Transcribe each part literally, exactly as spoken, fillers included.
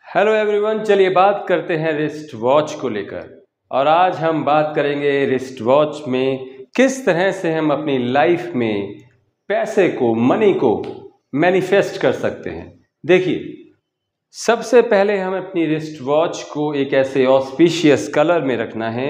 Hello everyone, चलिए बात करते हैं रिस्ट वॉच को लेकर। और आज हम बात करेंगे रिस्ट वॉच में किस तरह से हम अपनी लाइफ में पैसे को, मनी को मैनिफेस्ट कर सकते हैं। देखिए, सबसे पहले हम अपनी रिस्ट वॉच को एक ऐसे ऑस्पिशियस कलर में रखना है।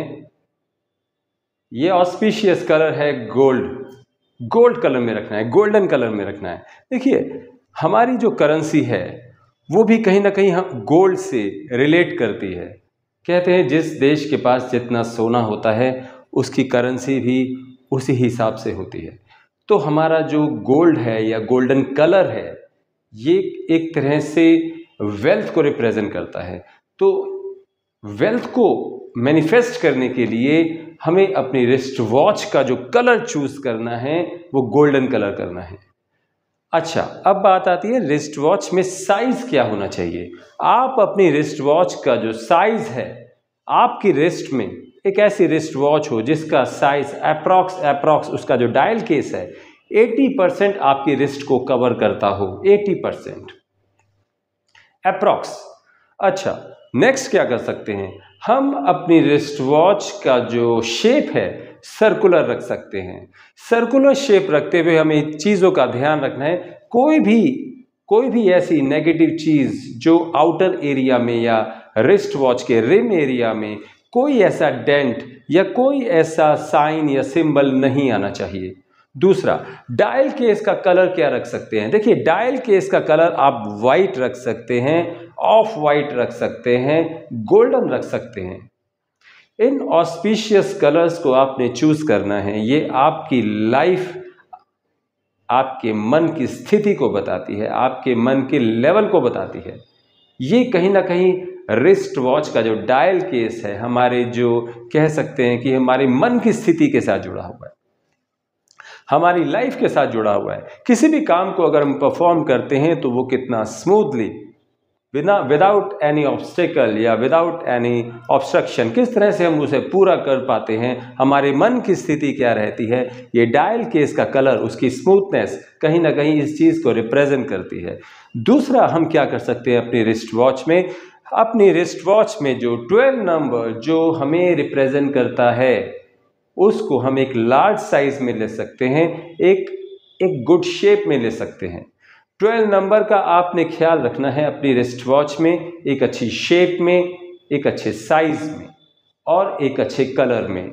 ये ऑस्पिशियस कलर है गोल्ड, गोल्ड कलर में रखना है, गोल्डन कलर में रखना है। देखिए, हमारी जो करेंसी है वो भी कहीं ना कहीं हम गोल्ड से रिलेट करती है। कहते हैं जिस देश के पास जितना सोना होता है उसकी करेंसी भी उसी हिसाब से होती है। तो हमारा जो गोल्ड है या गोल्डन कलर है ये एक तरह से वेल्थ को रिप्रेजेंट करता है। तो वेल्थ को मैनिफेस्ट करने के लिए हमें अपनी रिस्ट वॉच का जो कलर चूज करना है वो गोल्डन कलर करना है। अच्छा, अब बात आती है रिस्ट वॉच में साइज क्या होना चाहिए। आप अपनी रिस्ट वॉच का जो साइज है, आपकी रिस्ट में एक ऐसी रिस्ट वॉच हो जिसका साइज अप्रॉक्स अप्रॉक्स उसका जो डायल केस है अस्सी परसेंट आपकी रिस्ट को कवर करता हो, अस्सी परसेंट अप्रॉक्स। अच्छा, नेक्स्ट क्या कर सकते हैं, हम अपनी रिस्ट वॉच का जो शेप है सर्कुलर रख सकते हैं। सर्कुलर शेप रखते हुए हमें चीज़ों का ध्यान रखना है, कोई भी कोई भी ऐसी नेगेटिव चीज़ जो आउटर एरिया में या रिस्ट वॉच के रिम एरिया में कोई ऐसा डेंट या कोई ऐसा साइन या सिंबल नहीं आना चाहिए। दूसरा, डायल केस का कलर क्या रख सकते हैं। देखिए, डायल केस का कलर आप वाइट रख सकते हैं, ऑफ वाइट रख सकते हैं, गोल्डन रख सकते हैं। इन ऑस्पिशियस कलर्स को आपने चूज करना है। ये आपकी लाइफ, आपके मन की स्थिति को बताती है, आपके मन के लेवल को बताती है। ये कहीं ना कहीं रिस्ट वॉच का जो डायल केस है हमारे जो कह सकते हैं कि हमारे मन की स्थिति के साथ जुड़ा हुआ है, हमारी लाइफ के साथ जुड़ा हुआ है। किसी भी काम को अगर हम परफॉर्म करते हैं तो वो कितना स्मूथली, बिना विदाउट एनी ऑब्स्टेकल या विदाउट एनी ऑब्स्ट्रक्शन किस तरह से हम उसे पूरा कर पाते हैं, हमारे मन की स्थिति क्या रहती है, ये डायल केस का कलर, उसकी स्मूथनेस कहीं ना कहीं इस चीज़ को रिप्रेजेंट करती है। दूसरा, हम क्या कर सकते हैं अपनी रिस्ट वॉच में, अपनी रिस्ट वॉच में जो ट्वेल्व नंबर जो हमें रिप्रेजेंट करता है उसको हम एक लार्ज साइज में ले सकते हैं, एक एक गुड शेप में ले सकते हैं। ट्वेल्व नंबर का आपने ख्याल रखना है अपनी रिस्ट वॉच में, एक अच्छी शेप में, एक अच्छे साइज में और एक अच्छे कलर में।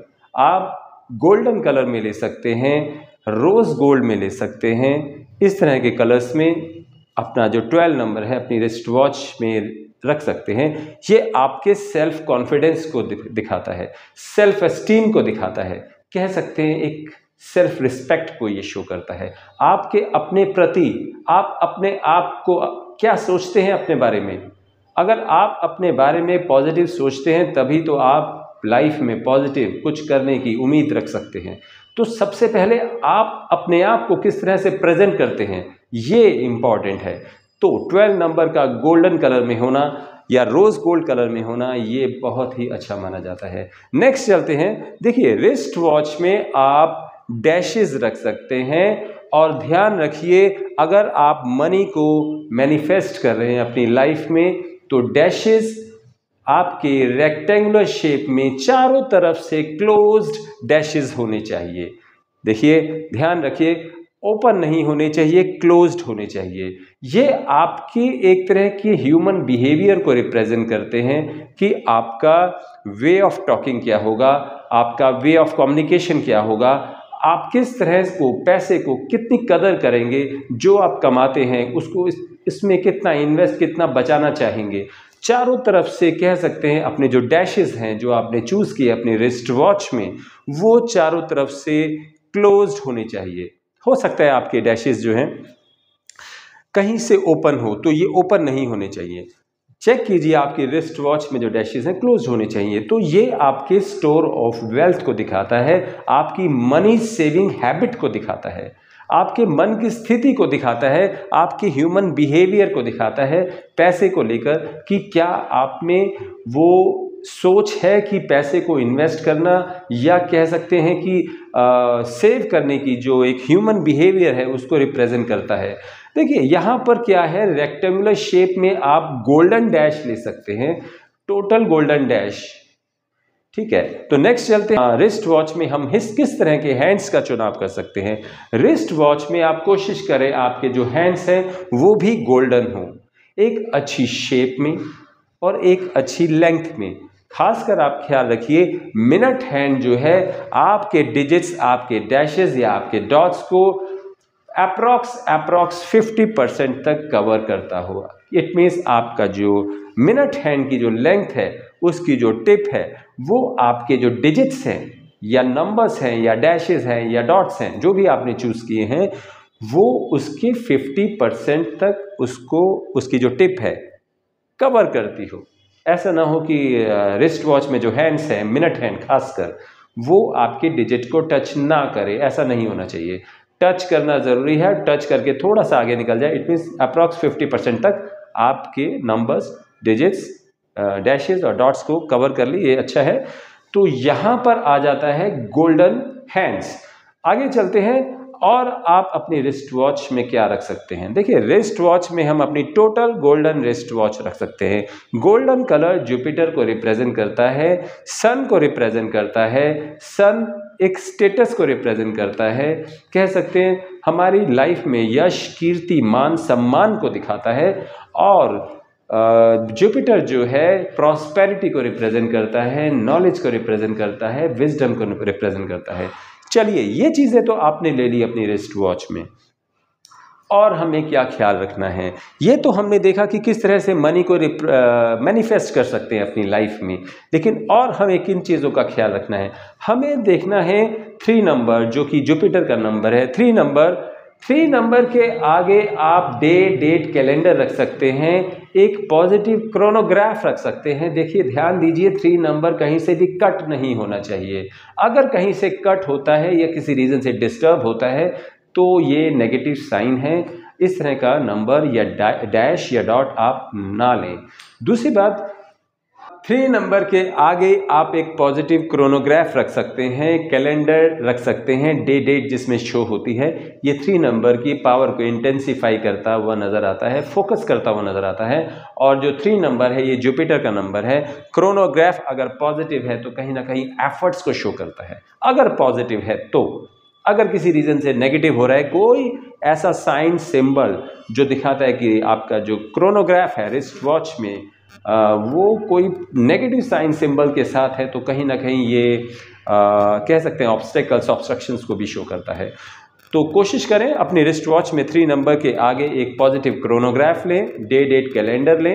आप गोल्डन कलर में ले सकते हैं, रोज गोल्ड में ले सकते हैं। इस तरह के कलर्स में अपना जो ट्वेल्व नंबर है अपनी रिस्ट वॉच में रख सकते हैं। ये आपके सेल्फ कॉन्फिडेंस को दिखाता है, सेल्फ एस्टीम को दिखाता है, कह सकते हैं एक सेल्फ रिस्पेक्ट को ये शो करता है। आपके अपने प्रति, आप अपने आप को क्या सोचते हैं अपने बारे में। अगर आप अपने बारे में पॉजिटिव सोचते हैं तभी तो आप लाइफ में पॉजिटिव कुछ करने की उम्मीद रख सकते हैं। तो सबसे पहले आप अपने आप को किस तरह से प्रेजेंट करते हैं ये इम्पॉर्टेंट है। तो ट्वेल्व नंबर का गोल्डन कलर में होना या रोज गोल्ड कलर में होना ये बहुत ही अच्छा माना जाता है। नेक्स्ट चलते हैं। देखिए, रिस्ट वॉच में आप डैशेस रख सकते हैं और ध्यान रखिए, अगर आप मनी को मैनिफेस्ट कर रहे हैं अपनी लाइफ में तो डैशेस आपके रेक्टेंगुलर शेप में चारों तरफ से क्लोज्ड डैशेस होने चाहिए। देखिए, ध्यान रखिए, ओपन नहीं होने चाहिए, क्लोज्ड होने चाहिए। ये आपकी एक तरह की ह्यूमन बिहेवियर को रिप्रेजेंट करते हैं कि आपका वे ऑफ टॉकिंग क्या होगा, आपका वे ऑफ कम्युनिकेशन क्या होगा, आप किस तरह को, पैसे को कितनी कदर करेंगे, जो आप कमाते हैं उसको इस, इसमें कितना इन्वेस्ट, कितना बचाना चाहेंगे। चारों तरफ से कह सकते हैं अपने जो डैशेस हैं जो आपने चूज किए अपनी रिस्ट वॉच में, वो चारों तरफ से क्लोज्ड होने चाहिए। हो सकता है आपके डैशेस जो हैं कहीं से ओपन हो, तो ये ओपन नहीं होने चाहिए। चेक कीजिए, आपकी रिस्ट वॉच में जो डैशेस हैं क्लोज होने चाहिए। तो ये आपके स्टोर ऑफ वेल्थ को दिखाता है, आपकी मनी सेविंग हैबिट को दिखाता है, आपके मन की स्थिति को दिखाता है, आपके ह्यूमन बिहेवियर को दिखाता है पैसे को लेकर कि क्या आप में वो सोच है कि पैसे को इन्वेस्ट करना या कह सकते हैं कि आ, सेव करने की जो एक ह्यूमन बिहेवियर है उसको रिप्रेजेंट करता है। देखिए यहाँ पर क्या है, रेक्टेंगुलर शेप में आप गोल्डन डैश ले सकते हैं, टोटल गोल्डन डैश। ठीक है, तो नेक्स्ट चलते हैं रिस्ट वॉच में हम किस किस तरह के हैंड्स का चुनाव कर सकते हैं। रिस्ट वॉच में आप कोशिश करें आपके जो हैंड्स हैं वो भी गोल्डन हो, एक अच्छी शेप में और एक अच्छी लेंथ में। खासकर आप ख्याल रखिए मिनट हैंड जो है आपके डिजिट्स, आपके डैशेस या आपके डॉट्स को अप्रॉक्स अप्रॉक्स फिफ्टी परसेंट तक कवर करता हुआ। इट मीन्स आपका जो मिनट हैंड की जो लेंथ है उसकी जो टिप है वो आपके जो डिजिट्स हैं या नंबर्स हैं या डैशेस हैं या डॉट्स हैं जो भी आपने चूज़ किए हैं वो उसके फिफ्टी परसेंट तक उसको उसकी जो टिप है कवर करती हो। ऐसा ना हो कि रिस्ट वॉच में जो हैंड्स हैं, मिनट हैंड खासकर, वो आपके डिजिट को टच ना करे, ऐसा नहीं होना चाहिए। टच करना ज़रूरी है, टच करके थोड़ा सा आगे निकल जाए, it means approx fifty percent तक आपके नंबर्स, डिजिट्स, डैशेस और डॉट्स को कवर कर ली, ये अच्छा है। तो यहाँ पर आ जाता है गोल्डन हैंड्स। आगे चलते हैं और आप अपनी रिस्ट वॉच में क्या रख सकते हैं। देखिए रिस्ट वॉच में हम अपनी टोटल गोल्डन रिस्ट वॉच रख सकते हैं। गोल्डन कलर जुपिटर को रिप्रेजेंट करता है, सन को रिप्रेजेंट करता है, सन एक स्टेटस को रिप्रेजेंट करता है, कह सकते हैं हमारी लाइफ में यश, कीर्ति, मान, सम्मान को दिखाता है। और जुपिटर जो है प्रॉस्पेरिटी को रिप्रेजेंट करता है, नॉलेज को रिप्रेजेंट करता है, विजडम को रिप्रेजेंट करता है। चलिए ये चीज़ें तो आपने ले ली अपनी रिस्ट वॉच में, और हमें क्या ख्याल रखना है, ये तो हमने देखा कि किस तरह से मनी को मैनिफेस्ट कर सकते हैं अपनी लाइफ में। लेकिन और हमें किन चीज़ों का ख्याल रखना है, हमें देखना है थ्री नंबर जो कि जुपिटर का नंबर है। थ्री नंबर थ्री नंबर के आगे आप डे, डेट, कैलेंडर रख सकते हैं, एक पॉजिटिव क्रोनोग्राफ रख सकते हैं। देखिए ध्यान दीजिए थ्री नंबर कहीं से भी कट नहीं होना चाहिए। अगर कहीं से कट होता है या किसी रीज़न से डिस्टर्ब होता है तो ये नेगेटिव साइन है। इस तरह का नंबर या डैश या डॉट आप ना लें। दूसरी बात, थ्री नंबर के आगे आप एक पॉजिटिव क्रोनोग्राफ रख सकते हैं, कैलेंडर रख सकते हैं, डे डेट जिसमें शो होती है। ये थ्री नंबर की पावर को इंटेंसिफाई करता हुआ नज़र आता है, फोकस करता हुआ नज़र आता है। और जो थ्री नंबर है ये जुपिटर का नंबर है। क्रोनोग्राफ अगर पॉजिटिव है तो कहीं ना कहीं एफर्ट्स को शो करता है, अगर पॉजिटिव है तो। अगर किसी रीज़न से नेगेटिव हो रहा है, कोई ऐसा साइन सिंबल जो दिखाता है कि आपका जो क्रोनोग्राफ है रिस्ट वॉच में आ, वो कोई नेगेटिव साइन सिंबल के साथ है, तो कहीं ना कहीं ये आ, कह सकते हैं ऑब्स्टेकल्स, ऑब्स्ट्रक्शंस को भी शो करता है। तो कोशिश करें अपनी रिस्ट वॉच में थ्री नंबर के आगे एक पॉजिटिव क्रोनोग्राफ लें, डे, डेट, कैलेंडर लें।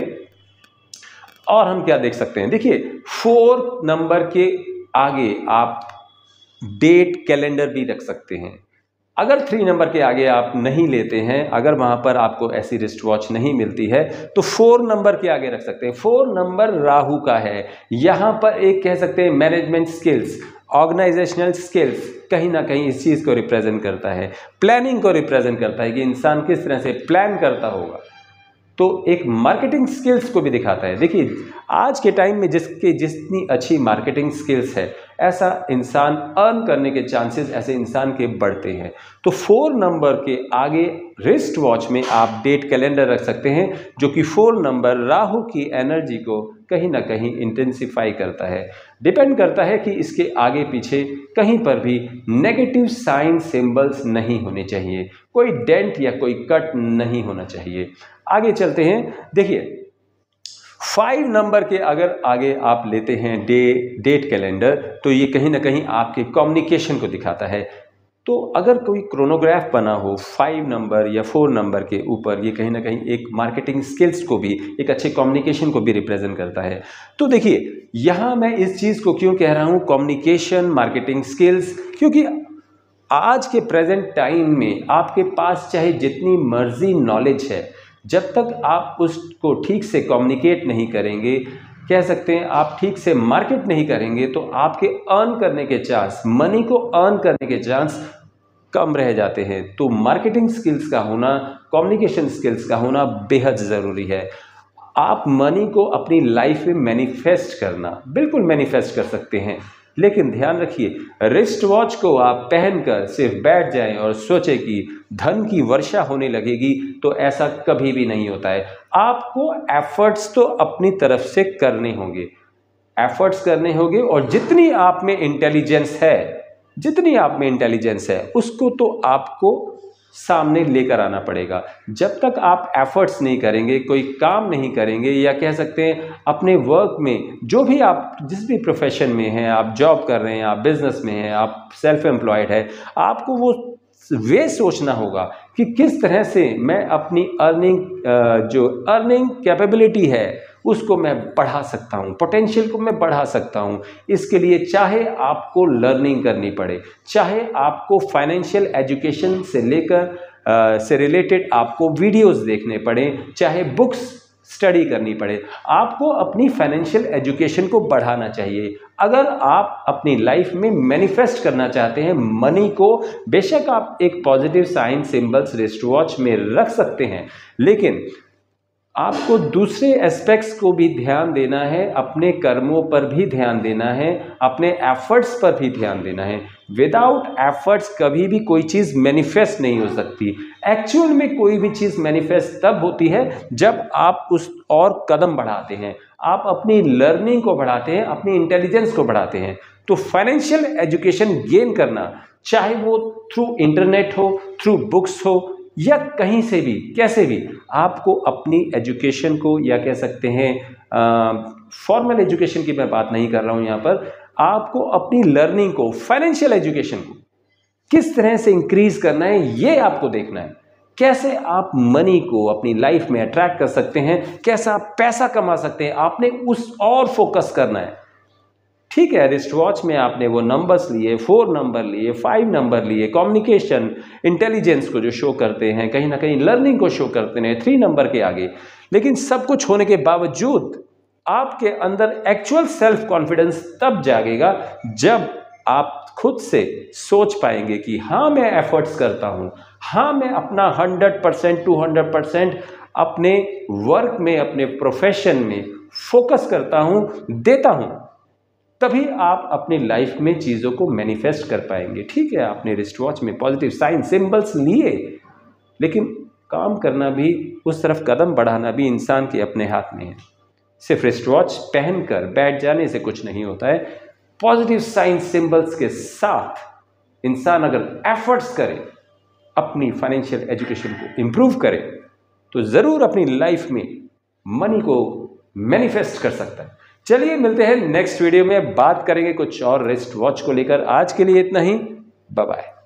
और हम क्या देख सकते हैं, देखिए फोर नंबर के आगे आप डेट, कैलेंडर भी रख सकते हैं। अगर थ्री नंबर के आगे आप नहीं लेते हैं, अगर वहाँ पर आपको ऐसी रिस्ट वॉच नहीं मिलती है, तो फोर नंबर के आगे रख सकते हैं। फोर नंबर राहु का है। यहाँ पर एक कह सकते हैं मैनेजमेंट स्किल्स, ऑर्गेनाइजेशनल स्किल्स कहीं ना कहीं इस चीज़ को रिप्रेजेंट करता है, प्लानिंग को रिप्रेजेंट करता है कि इंसान किस तरह से प्लान करता होगा। तो एक मार्केटिंग स्किल्स को भी दिखाता है। देखिए आज के टाइम में जिसके जितनी अच्छी मार्केटिंग स्किल्स है, ऐसा इंसान अर्न करने के चांसेस ऐसे इंसान के बढ़ते हैं। तो फोर नंबर के आगे रिस्ट वॉच में आप डेट, कैलेंडर रख सकते हैं, जो कि फोर नंबर राहु की एनर्जी को कहीं ना कहीं इंटेंसिफाई करता है। डिपेंड करता है कि इसके आगे पीछे कहीं पर भी नेगेटिव साइन सिंबल्स नहीं होने चाहिए, कोई डेंट या कोई कट नहीं होना चाहिए। आगे चलते हैं। देखिए फाइव नंबर के अगर आगे आप लेते हैं डे, डेट, कैलेंडर, तो ये कहीं ना कहीं आपके कम्युनिकेशन को दिखाता है। तो अगर कोई क्रोनोग्राफ बना हो फाइव नंबर या फोर नंबर के ऊपर, ये कहीं ना कहीं एक मार्केटिंग स्किल्स को भी, एक अच्छे कम्युनिकेशन को भी रिप्रेजेंट करता है। तो देखिए यहाँ मैं इस चीज़ को क्यों कह रहा हूँ कम्युनिकेशन, मार्केटिंग स्किल्स, क्योंकि आज के प्रेजेंट टाइम में आपके पास चाहे जितनी मर्जी नॉलेज है, जब तक आप उसको ठीक से कम्युनिकेट नहीं करेंगे, कह सकते हैं आप ठीक से मार्केट नहीं करेंगे, तो आपके अर्न करने के चांस, मनी को अर्न करने के चांस कम रह जाते हैं। तो मार्केटिंग स्किल्स का होना, कम्युनिकेशन स्किल्स का होना बेहद ज़रूरी है। आप मनी को अपनी लाइफ में मैनिफेस्ट करना, बिल्कुल मैनिफेस्ट कर सकते हैं। लेकिन ध्यान रखिए, रिस्ट वॉच को आप पहनकर सिर्फ बैठ जाएं और सोचें कि धन की वर्षा होने लगेगी, तो ऐसा कभी भी नहीं होता है। आपको एफर्ट्स तो अपनी तरफ से करने होंगे, एफर्ट्स करने होंगे, और जितनी आप में इंटेलिजेंस है, जितनी आप में इंटेलिजेंस है उसको तो आपको सामने लेकर आना पड़ेगा। जब तक आप एफर्ट्स नहीं करेंगे, कोई काम नहीं करेंगे, या कह सकते हैं अपने वर्क में, जो भी आप जिस भी प्रोफेशन में हैं, आप जॉब कर रहे हैं, आप बिजनेस में हैं, आप सेल्फ एम्प्लॉयड है, आपको वो वे सोचना होगा कि किस तरह से मैं अपनी अर्निंग जो अर्निंग कैपेबिलिटी है उसको मैं बढ़ा सकता हूँ, पोटेंशियल को मैं बढ़ा सकता हूँ। इसके लिए चाहे आपको लर्निंग करनी पड़े, चाहे आपको फाइनेंशियल एजुकेशन से लेकर से रिलेटेड आपको वीडियोस देखने पड़े, चाहे बुक्स स्टडी करनी पड़े, आपको अपनी फाइनेंशियल एजुकेशन को बढ़ाना चाहिए। अगर आप अपनी लाइफ में मैनिफेस्ट करना चाहते हैं मनी को, बेशक आप एक positive sign symbols wrist watch में रख सकते हैं, लेकिन आपको दूसरे एस्पेक्ट्स को भी ध्यान देना है, अपने कर्मों पर भी ध्यान देना है, अपने एफर्ट्स पर भी ध्यान देना है। विदाउट एफर्ट्स कभी भी कोई चीज़ मैनिफेस्ट नहीं हो सकती। एक्चुअल में कोई भी चीज़ मैनिफेस्ट तब होती है जब आप उस और कदम बढ़ाते हैं, आप अपनी लर्निंग को बढ़ाते हैं, अपनी इंटेलिजेंस को बढ़ाते हैं। तो फाइनेंशियल एजुकेशन गेन करना, चाहे वो थ्रू इंटरनेट हो, थ्रू बुक्स हो, या कहीं से भी, कैसे भी, आपको अपनी एजुकेशन को, या कह सकते हैं फॉर्मल एजुकेशन की मैं बात नहीं कर रहा हूं यहाँ पर, आपको अपनी लर्निंग को, फाइनेंशियल एजुकेशन को किस तरह से इंक्रीज करना है, ये आपको देखना है। कैसे आप मनी को अपनी लाइफ में अट्रैक्ट कर सकते हैं, कैसा आप पैसा कमा सकते हैं, आपने उस और फोकस करना है। ठीक है, रिस्ट वॉच में आपने वो नंबर्स लिए, फोर नंबर लिए, फाइव नंबर लिए, कम्युनिकेशन इंटेलिजेंस को जो शो करते हैं, कहीं ना कहीं लर्निंग को शो करते हैं थ्री नंबर के आगे, लेकिन सब कुछ होने के बावजूद आपके अंदर एक्चुअल सेल्फ कॉन्फिडेंस तब जागेगा जब आप खुद से सोच पाएंगे कि हाँ मैं एफर्ट्स करता हूँ, हाँ मैं अपना hundred percent two hundred percent अपने वर्क में, अपने प्रोफेशन में फोकस करता हूँ, देता हूँ। तभी आप अपनी लाइफ में चीज़ों को मैनिफेस्ट कर पाएंगे। ठीक है, आपने रिस्ट वॉच में पॉजिटिव साइन सिंबल्स लिए, लेकिन काम करना भी, उस तरफ कदम बढ़ाना भी इंसान के अपने हाथ में है। सिर्फ रिस्ट वॉच पहनकर बैठ जाने से कुछ नहीं होता है। पॉजिटिव साइन सिंबल्स के साथ इंसान अगर एफर्ट्स करे, अपनी फाइनेंशियल एजुकेशन को इम्प्रूव करे, तो ज़रूर अपनी लाइफ में मनी को मैनिफेस्ट कर सकता है। चलिए मिलते हैं नेक्स्ट वीडियो में, बात करेंगे कुछ और रिस्ट वॉच को लेकर। आज के लिए इतना ही, बाय बाय।